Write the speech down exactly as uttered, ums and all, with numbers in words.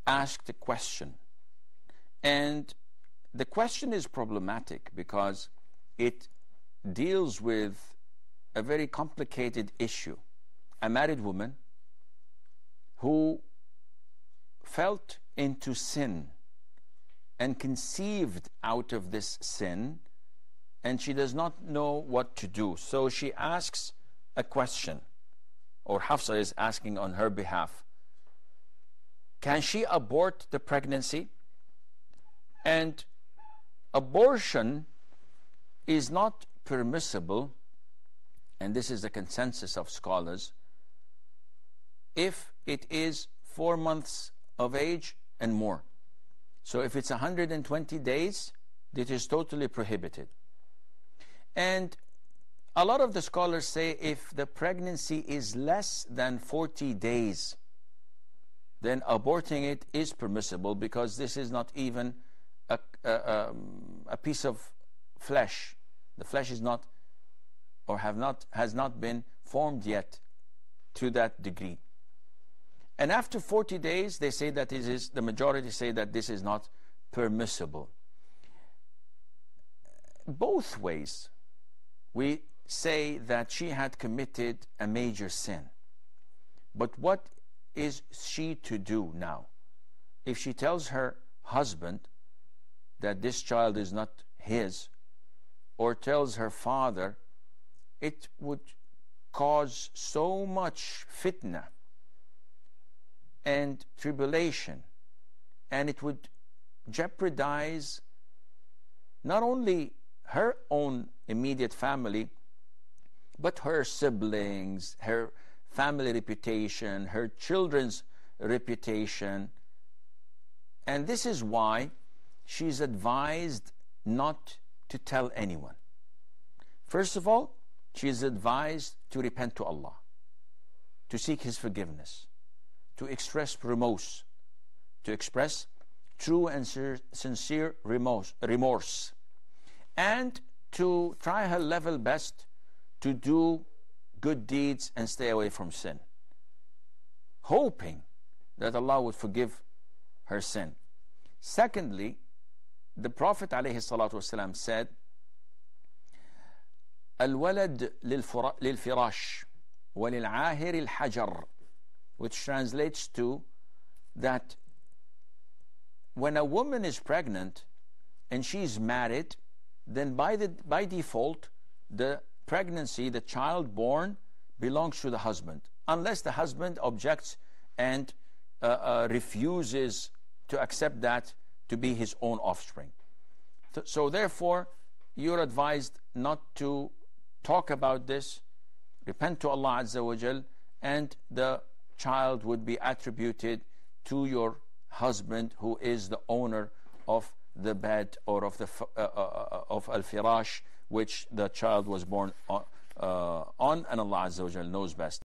asked a question. And the question is problematic because it deals with a very complicated issue. A married woman who felt into sin and conceived out of this sin, and she does not know what to do. So she asks a question, or Hafsa is asking on her behalf. Can she abort the pregnancy? And abortion is not permissible, and this is the consensus of scholars, if it is four months of age and more. So if it's one hundred twenty days, it is totally prohibited. And a lot of the scholars say if the pregnancy is less than forty days, then aborting it is permissible, because this is not even a, a, um, a piece of flesh. The flesh is not, or have not, has not been formed yet to that degree. And after forty days, they say that it is, the majority say that this is not permissible. Both ways, we say that she had committed a major sin. But what is she to do now? If she tells her husband that this child is not his, or tells her father, it would cause so much fitna and tribulation, and it would jeopardize not only her own immediate family, but her siblings, her family reputation, her children's reputation. And this is why she's advised not to tell anyone. First of all, she is advised to repent to Allah, to seek His forgiveness, to express remorse, to express true and sincere remorse, remorse, and to try her level best to do good deeds and stay away from sin, hoping that Allah would forgive her sin. Secondly, the Prophet ﷺ said, الولد للفراش وللعاهر الحجر, which translates to that when a woman is pregnant and she's married, then by the by default the pregnancy, the child born, belongs to the husband, unless the husband objects and uh, uh, refuses to accept that to be his own offspring. So therefore, you're advised not to talk about this, repent to Allah Azza wa Jal, and the child would be attributed to your husband, who is the owner of the bed or of the uh, uh, of al-firash, which the child was born on, uh, on, and Allah Azza wa Jal knows best.